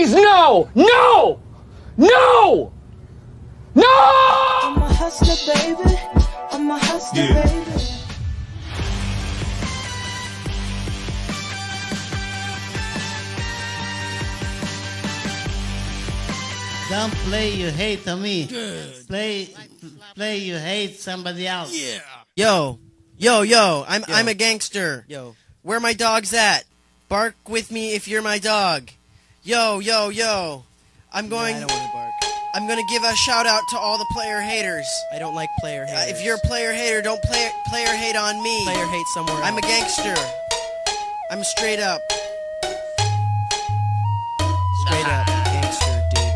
Please, no! No! No! No! I'm a hustler, baby. I'm a hustler, baby. Don't play you hate on me. Play you hate somebody else. Yeah. Yo, I'm a gangster. Yo. Where my dogs at? Bark with me if you're my dog. Yo. I'm going I don't want to bark. I'm going to give a shout out to all the player haters. I don't like player haters. If you're a player hater, don't player hate on me. player hate somewhere else. I'm a gangster. I'm straight up. Straight up gangster, dude.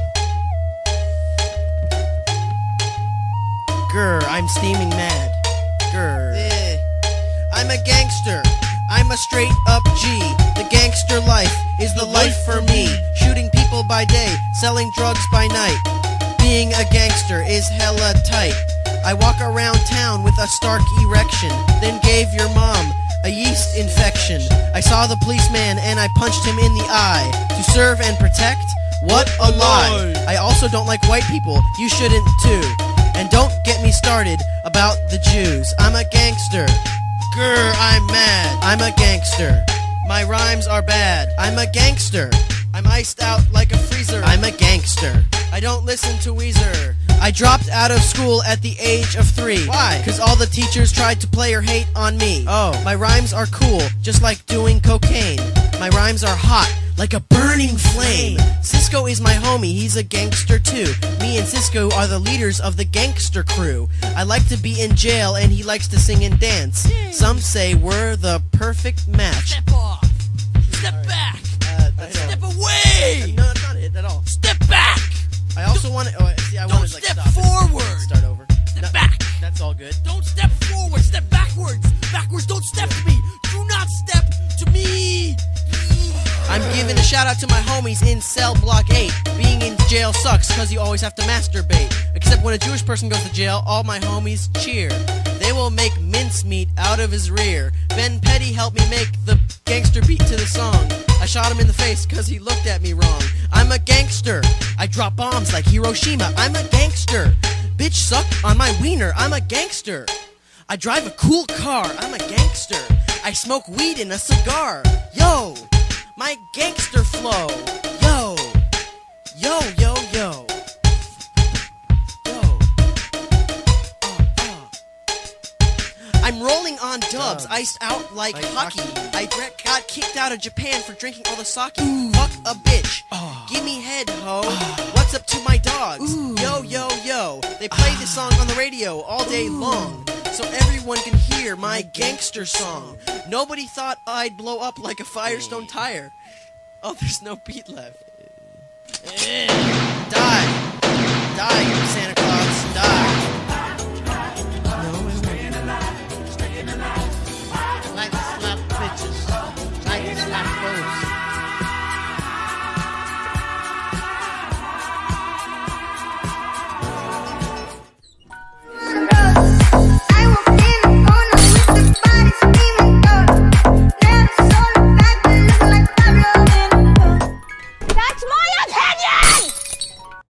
Grr, I'm steaming mad. Grr. I'm a gangster. I'm a straight up G. The gangster life is the life for me. Shooting people by day, selling drugs by night. Being a gangster is hella tight. I walk around town with a stark erection, then gave your mom a yeast infection. I saw the policeman and I punched him in the eye. To serve and protect? What a lie. I also don't like white people. You shouldn't too. And don't get me started about the Jews. I'm a gangster. Grr, I'm mad. I'm a gangster. My rhymes are bad. I'm a gangster. I'm iced out like a freezer. I'm a gangster. I don't listen to Weezer. I dropped out of school at the age of 3. Why? Cause all the teachers tried to player hate on me. Oh. My rhymes are cool, just like doing cocaine. My rhymes are hot, like a burning flame. Cisco is my homie, he's a gangster too. Me and Cisco are the leaders of the gangster crew. I like to be in jail and he likes to sing and dance. Some say we're the perfect match. Step off. Step back. Step away. No, that's not it at all. Step back. I also want to. Oh, see, I Don't wanted to like step stop it. forward. Start over. Step back. That's all good. Don't step forward. Step backwards. Backwards. Don't step to me. Do not step to me. I'm giving a shout out to my homies in cell block 8. Being in jail sucks cause you always have to masturbate. Except when a Jewish person goes to jail, all my homies cheer. They will make mincemeat out of his rear. Ben Petty helped me make the gangster beat to the song. I shot him in the face cause he looked at me wrong. I'm a gangster. I drop bombs like Hiroshima. I'm a gangster. Bitch suck on my wiener. I'm a gangster. I drive a cool car. I'm a gangster. I smoke weed in a cigar. Yo! My gangster flow. Yo. I'm rolling on dubs, iced out like hockey. I got kicked out of Japan for drinking all the sake. Fuck a bitch. Give me head, ho. What's up to my dogs? Yo. They play this song on the radio all day long, so everyone can hear my gangster song. Nobody thought I'd blow up like a Firestone tire. Oh, there's no beat left. Die, Santa